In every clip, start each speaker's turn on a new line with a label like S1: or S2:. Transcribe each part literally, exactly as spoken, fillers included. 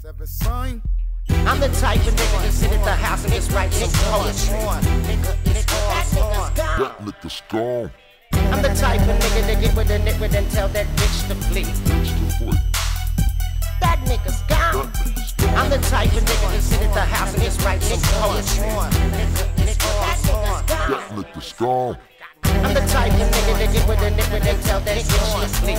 S1: I'm the type of nigga that sit at the house and just write some poetry. Nigga,
S2: That nigga's gone.
S1: I'm the type of nigga that get with a nigga and tell that bitch to flee. That nigga's gone. I'm the type of nigga that sit at the house and just write some poetry.
S2: That nigga's gone.
S1: I'm the type of nigga that get with a nigga and tell that bitch to flee.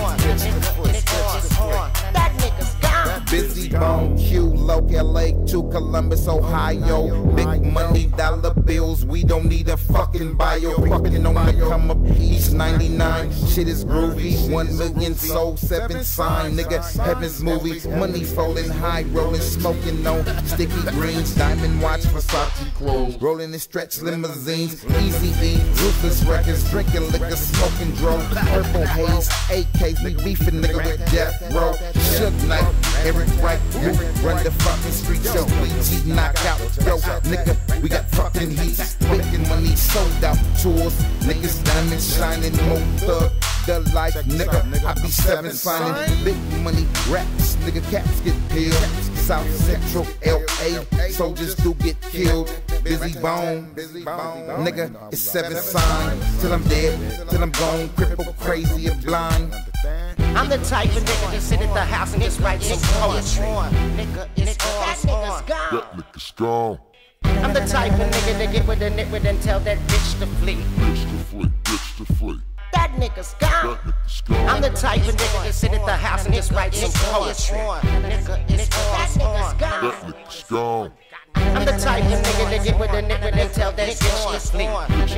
S1: That nigga's gone.
S3: Bizzy Bone, Q-Loco, L A to Columbus, Ohio. Big money, dollar bills, we don't need a fucking bio. Fucking on the come up, East ninety-nine. Shit is groovy, one million sold, seven sign. Nigga, heaven's movie, money falling high, rolling, smoking on sticky greens. Diamond watch, Versace clothes, rolling in stretch limousines. Easy E, ruthless records, drinking liquor, smoking drugs. Purple haze, A Ks, we beefing nigga with death row. Shook Knight, Eric Wright, who run the fucking street show. B G knockout, yo, nigga, we got fucking heat. Making money sold out tours. Niggas diamonds shining, more thug. The life, nigga, I be seven signing. Big money raps, nigga, caps get peeled. South Central L A, soldiers do get killed. Bizzy Bone, nigga, it's seven signs. Till I'm dead, till I'm gone, crippled, crazy, and blind.
S1: I'm the type of nigga that sit at the house and just write some poetry. Nigga, that nigga's gone.
S2: That nigga's gone.
S1: I'm the type of nigga that get with a nigga and tell that bitch to flee.
S2: Bitch to flee, bitch to flee.
S1: That nigga's gone.
S2: That nigga's gone.
S1: I'm the type of nigga that sit at the house and just write some poetry. Nigga, that nigga's gone.
S2: That nigga's gone.
S1: I'm the type of nigga that get with a nigga and tell that bitch to sleep.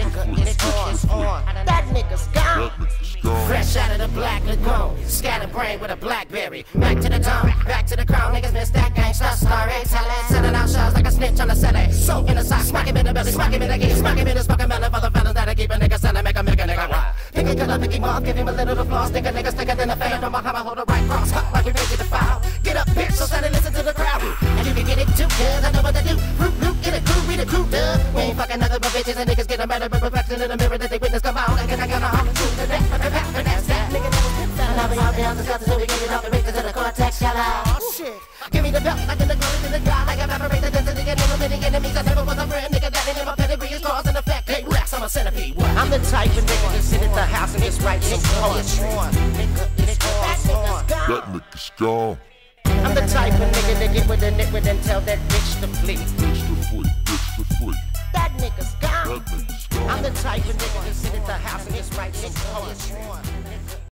S1: That nigga's gone.
S4: Fresh out of the black lagoon, scatterbrain with a blackberry. Back to the town, back to the crown. Niggas miss that gangsta storytelling, sending out shots like a snitch on the celly. So in the sock, smack him in the belly, smack him in the geese, smack him in the smoking belly for the fellas that keep a nigga selling, make a make a nigga rock. Pick a color, pick him off, give him a little applause. Think a nigga thicker than a fan from behind, hold the right cross, like you ready to foul. Get up, bitch, so stand and listen to the crowd. And you can get it too, cause I know what to do. Root, root, in a crew, we the crew, duh. We ain't fucking nothing but bitches and niggas get a murder, but reflection in the mirror that they witness come out. Like I got a holler to the neck, and that's that. Nigga never spit that. And I'll be out there on the shelter, so we get it off and make it to the cortex, yellow.
S1: Oh shit.
S4: Give me the belt, like in the glory to the god, like evaporate the density and eliminating enemies. I never was a friend, nigga, that ain't in my pedigree. Is cause and effect, hey, relax, I'm a centipede. What?
S1: I'm the type of nigga that sit at the house and just write some poetry. Nigga, that nigga's gone.
S2: That nigga's gone.
S1: I'm the type of nigga that get with a nigga and tell that bitch to flee.
S2: Bitch to flee, bitch to flee.
S1: That nigga's gone.
S2: That nigga's gone.
S1: I'm the type of nigga that sit at the house and just write some poetry.